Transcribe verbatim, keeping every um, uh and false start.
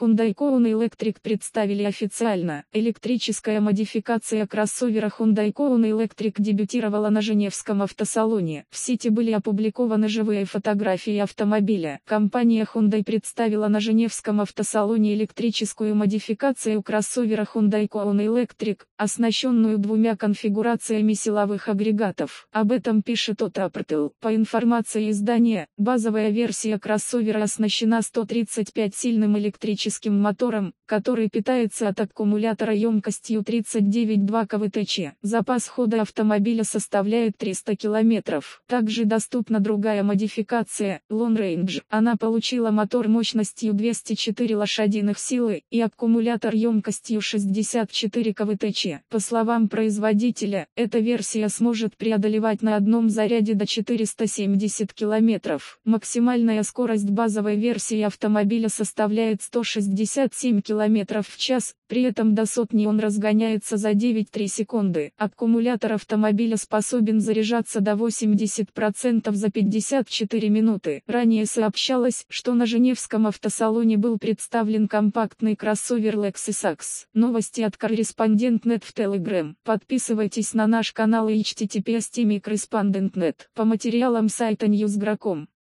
Hyundai Kona Electric представили официально. Электрическая модификация кроссовера Hyundai Kona Electric дебютировала на Женевском автосалоне. В сети были опубликованы живые фотографии автомобиля. Компания Hyundai представила на Женевском автосалоне электрическую модификацию кроссовера Hyundai Kona Electric, оснащенную двумя конфигурациями силовых агрегатов. Об этом пишет Autoportal. По информации издания, базовая версия кроссовера оснащена сто тридцать пять сильным электрическим мотором, который питается от аккумулятора емкостью тридцать девять целых два киловатта. Запас хода автомобиля составляет триста километров. Также доступна другая модификация, Long Range. Она получила мотор мощностью двести четыре лошадиных силы и аккумулятор емкостью шестьдесят четыре киловатта. По словам производителя, эта версия сможет преодолевать на одном заряде до четырёхсот семидесяти километров. Максимальная скорость базовой версии автомобиля составляет сто шестьдесят семь километров в час, при этом до сотни он разгоняется за девять целых три секунды. Аккумулятор автомобиля способен заряжаться до восьмидесяти процентов за пятьдесят четыре минуты. Ранее сообщалось, что на Женевском автосалоне был представлен компактный кроссовер Lexus A X. Новости от Корреспондент точка нет в Telegram. Подписывайтесь на наш канал и эйч ти ти пи эс точка корреспондент точка нет. По материалам сайта ньюс точка гром.